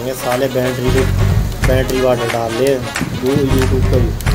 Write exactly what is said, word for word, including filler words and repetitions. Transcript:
करेंगे साले। बैटरी पे बैटरी वाटर डाल ले यूट्यूब पर।